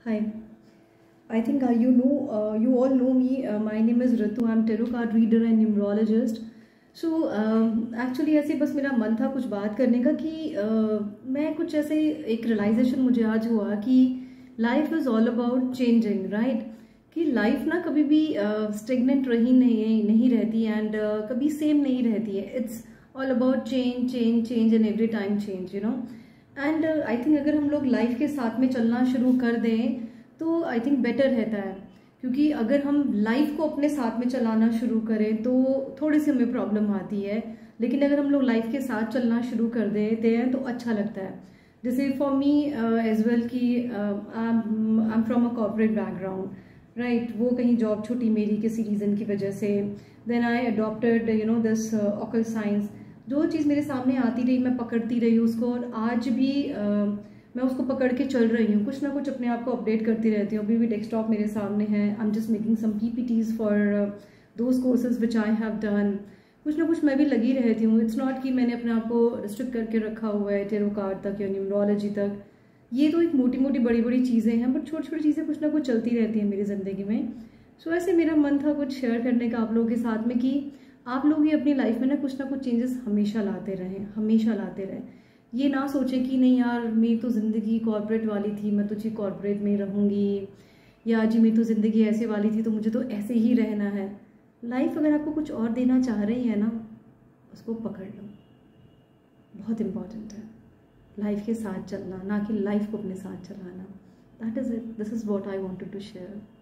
Hi. I think you all know me. My name is Ritu. I'm tarot card reader and numerologist. So actually ऐसे बस मेरा मन था कुछ बात करने का कि मैं कुछ ऐसे एक रियलाइजेशन मुझे आज हुआ कि life is all about changing, right? कि लाइफ ना कभी भी स्टेगनेंट रही नहीं रहती एंड कभी सेम नहीं रहती है. It's all about change change change and every time change, and I think अगर हम लोग लाइफ के साथ में चलना शुरू कर दें तो आई थिंक बेटर रहता है. क्योंकि अगर हम लाइफ को अपने साथ में चलाना शुरू करें तो थोड़ी सी हमें प्रॉब्लम आती है, लेकिन अगर हम लोग लाइफ के साथ चलना शुरू कर देते हैं तो अच्छा लगता है. जैसे फॉर मी एज वेल कि I am from a corporate background, right? वो कहीं जॉब छूटी मेरी किसी रीज़न की वजह से. Then I adopted this occult science. जो चीज़ मेरे सामने आती रही मैं पकड़ती रही उसको, और आज भी मैं उसको पकड़ के चल रही हूँ. कुछ ना कुछ अपने आप को अपडेट करती रहती हूँ. अभी भी डेस्कटॉप मेरे सामने है. I am just making some PPTs for those courses which I have done. कुछ ना कुछ मैं भी लगी रहती हूँ. इट्स नॉट कि मैंने अपने आप को रिस्ट्रिक्ट करके रखा हुआ है टेरो कार्ड तक या न्यूमरोलॉजी तक. ये तो एक मोटी मोटी बड़ी बड़ी चीज़ें हैं, बट छोटी छोटी चीज़ें कुछ ना कुछ चलती रहती हैं मेरी ज़िंदगी में. सो ऐसे मेरा मन था कुछ शेयर करने का आप लोगों के साथ में कि आप लोग भी अपनी लाइफ में ना कुछ चेंजेस हमेशा लाते रहें, हमेशा लाते रहें. ये ना सोचें कि नहीं यार मेरी तो ज़िंदगी कॉर्पोरेट वाली थी, मैं तो जी कॉर्पोरेट में ही रहूँगी, या जी मेरी तो ज़िंदगी ऐसे वाली थी तो मुझे तो ऐसे ही रहना है. लाइफ अगर आपको कुछ और देना चाह रही है ना, उसको पकड़ लो. बहुत इम्पॉर्टेंट है लाइफ के साथ चलना, ना कि लाइफ को अपने साथ चलाना. That is it. This is what I wanted to share.